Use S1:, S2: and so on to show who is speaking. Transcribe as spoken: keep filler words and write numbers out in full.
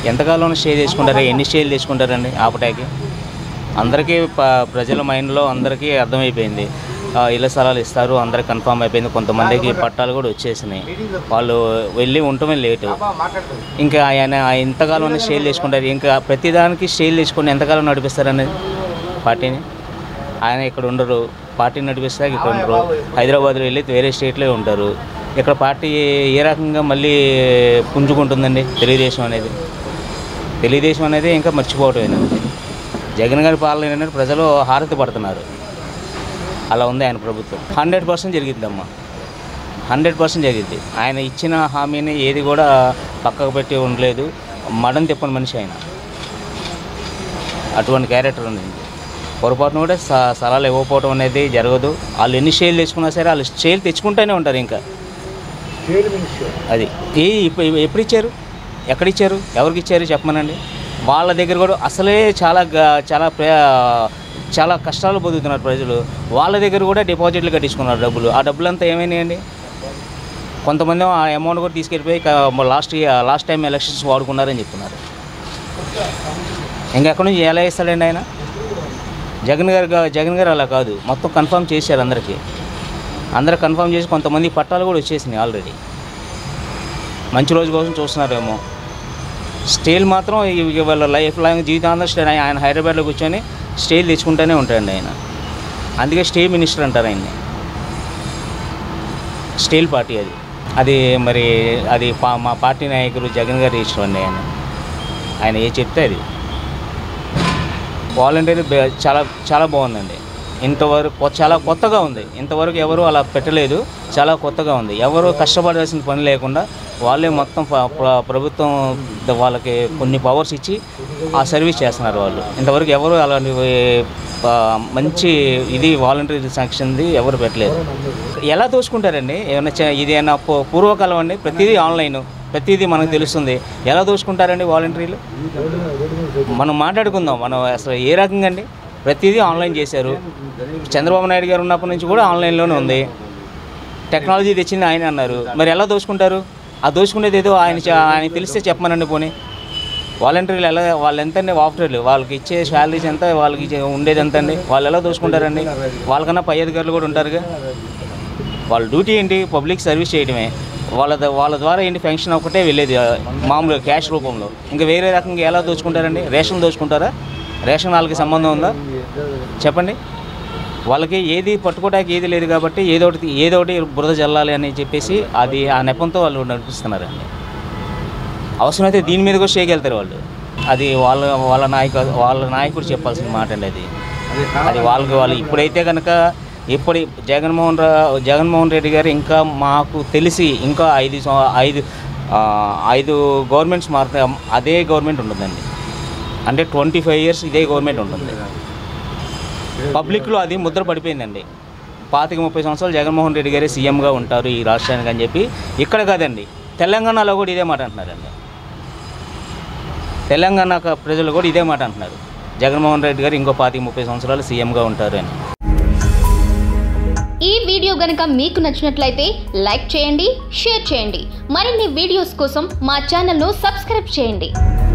S1: ఎంతకాలం స్టే చేసుకుంటారు, ఎన్ని స్టేలు చేసుకుంటారండి ఆపటాకి? అందరికీ ప్రజల మైండ్లో అందరికీ అర్థమైపోయింది, ఇళ్ల స్థలాలు ఇస్తారు, అందరికి కన్ఫామ్ అయిపోయింది. కొంతమందికి పట్టాలు కూడా వచ్చేసినాయి, వాళ్ళు వెళ్ళి ఉండటమే లేటు. ఇంకా ఆయన ఎంతకాలం స్టేలు చేసుకుంటారు? ఇంకా ప్రతిదానికి స్టేలు చేసుకుని ఎంతకాలం నడిపిస్తారనేది పార్టీని? ఆయన ఇక్కడ ఉండరు, పార్టీని నడిపిస్తారు, ఇక్కడ ఉండరు, హైదరాబాద్లో వెళ్ళి వేరే స్టేట్లో ఉంటారు. ఇక్కడ పార్టీ ఏ రకంగా మళ్ళీ పుంజుకుంటుందండి? తెలుగుదేశం అనేది తెలుగుదేశం అనేది ఇంకా మర్చిపోవటమేనండి. జగన్ గారి పాలన ఏంటంటే ప్రజలు హారతి పడుతున్నారు, అలా ఉంది ఆయన ప్రభుత్వం. హండ్రెడ్ పర్సెంట్ జరిగిద్దమ్మా, హండ్రెడ్ పర్సెంట్ జరిగిద్ది. ఆయన ఇచ్చిన హామీని ఏది కూడా పక్కకు పెట్టి ఉండలేదు, మడం తిప్పని మనిషి ఆయన, అటువంటి క్యారెక్టర్ ఉంది. పొరపాటును కూడా స్థలాలు ఇవ్వకపోవడం అనేది జరగదు. వాళ్ళు ఎన్ని షేర్లు తెచ్చుకున్నా సరే వాళ్ళు షేర్లు తెచ్చుకుంటూనే ఉంటారు. ఇంకా అది ఏ ఎప్పుడు ఇచ్చారు, ఎక్కడిచ్చారు, ఎవరికి ఇచ్చారు చెప్పమనండి. వాళ్ళ దగ్గర కూడా అసలే చాలా చాలా చాలా కష్టాలు పొందుతున్నారు ప్రజలు, వాళ్ళ దగ్గర కూడా డిపాజిట్లు కట్టించుకున్నారు డబ్బులు. ఆ డబ్బులు అంతా ఏమైనాయండి? కొంతమంది ఆ అమౌంట్ కూడా తీసుకెళ్ళిపోయి లాస్ట్ లాస్ట్ టైం ఎలక్షన్స్ వాడుకున్నారని చెప్తున్నారు. ఇంకెక్కడి నుంచి ఎలా ఇస్తాడండి ఆయన? జగన్ గారు జగన్ గారు అలా కాదు, మొత్తం కన్ఫర్మ్ చేశారు అందరికీ, అందరూ కన్ఫర్మ్ చేసి కొంతమంది పట్టాలు కూడా వచ్చేసినాయి ఆల్రెడీ. మంచి రోజు కోసం చూస్తున్నారేమో. స్టేల్ మాత్రం వాళ్ళ లైఫ్ లాంగ్ జీవితాంతం స్టే ఆయన హైదరాబాద్లో కూర్చొని స్టేలు తెచ్చుకుంటూనే ఉంటాడండి ఆయన. అందుకే స్టే మినిస్టర్ అంటారు ఆయన్ని. స్టేల్ పార్టీ అది అది మరి అది మా పార్టీ నాయకులు జగన్ గారు ఇష్టం అండి. ఆయన ఆయన ఏ చెప్తే అది. వాలంటీర్ చాలా చాలా బాగుందండి. ఇంతవరకు చాలా కొత్తగా ఉంది, ఇంతవరకు ఎవరు అలా పెట్టలేదు, చాలా కొత్తగా ఉంది. ఎవరు కష్టపడాల్సిన పని లేకుండా వాళ్ళే మొత్తం ప్రభుత్వం వాళ్ళకి కొన్ని పవర్స్ ఇచ్చి ఆ సర్వీస్ చేస్తున్నారు వాళ్ళు. ఇంతవరకు ఎవరు అలాంటి మంచి ఇది వాలంటీర్ సెక్షన్ది ఎవరు పెట్టలేదు. ఎలా దోచుకుంటారండి? ఏమైనా ఇది ఏమైనా పూర్వకాలం అండి? ప్రతిదీ ఆన్లైన్, ప్రతిదీ మనకు తెలుస్తుంది. ఎలా దోచుకుంటారండి వాలంటీర్లు? మనం మాట్లాడుకుందాం. మనం అసలు ఏ రకంగా అండి? ప్రతిదీ ఆన్లైన్ చేశారు. చంద్రబాబు నాయుడు గారు ఉన్నప్పటి నుంచి కూడా ఆన్లైన్లోనే ఉంది. టెక్నాలజీ తెచ్చింది ఆయన అన్నారు, మరి ఎలా దోచుకుంటారు? ఆ దోచుకునేది ఏదో ఆయన ఆయన తెలిస్తే చెప్పమనండి. పోనీ వాలంటీర్లు ఎలా, వాళ్ళు ఎంతండి ఆఫీసర్లు, వాళ్ళకి ఇచ్చే శాలరీస్ ఎంత, వాళ్ళకి ఉండేది ఎంత అండి? వాళ్ళు ఎలా దోచుకుంటారండి? వాళ్ళకన్నా పై అధికారులు కూడా ఉంటారుగా. వాళ్ళ డ్యూటీ ఏంటి? పబ్లిక్ సర్వీస్ చేయడమే. వాళ్ళ వాళ్ళ ద్వారా ఏంటి? పెన్షన్ ఒకటే వెళ్ళేది మామూలుగా క్యాష్ రూపంలో. ఇంకా వేరే రకంగా ఎలా దోచుకుంటారండి? రేషన్ దోచుకుంటారా? రేషన్ వాళ్ళకి సంబంధం ఉందా చెప్పండి? వాళ్ళకి ఏది పట్టుకోవడానికి ఏది లేదు కాబట్టి ఏదో ఒకటి ఏదో ఒకటి బురద జల్లాలి అని చెప్పేసి అది ఆ నెపంతో వాళ్ళు నడిపిస్తున్నారండి. అవసరమైతే దీని మీద కూడా చేయగలుగుతారు వాళ్ళు. అది వాళ్ళ వాళ్ళ నాయకు వాళ్ళ నాయకుడు చెప్పాల్సిన మాట అండి. అది అది వాళ్ళకి వాళ్ళు ఇప్పుడైతే కనుక ఇప్పుడు జగన్మోహన్ రావు జగన్మోహన్ రెడ్డి గారు ఇంకా మాకు తెలిసి ఇంకా ఐదు ఐదు ఐదు గవర్నమెంట్స్ మారితే అదే గవర్నమెంట్ ఉంటుందండి. అంటే ట్వంటీ ఫైవ్ ఇయర్స్ ఇదే గవర్నమెంట్ ఉంటుంది. పబ్లిక్లో అది ముద్ర పడిపోయిందండి. పాతిక ముప్పై సంవత్సరాలు జగన్మోహన్ రెడ్డి గారే సీఎంగా ఉంటారు ఈ రాష్ట్రానికి అని చెప్పి. ఇక్కడ కాదండి, తెలంగాణలో కూడా ఇదే మాట అంటున్నారండి. తెలంగాణ ప్రజలు కూడా ఇదే మాట అంటున్నారు, జగన్మోహన్ రెడ్డి గారు ఇంకో పాతిక ముప్పై సంవత్సరాలు సీఎంగా ఉంటారు అని.
S2: ఈ వీడియో గనుక మీకు నచ్చినట్లయితే లైక్ చేయండి, షేర్ చేయండి. మరిన్ని వీడియోస్ కోసం మా ఛానల్ను సబ్స్క్రైబ్ చేయండి.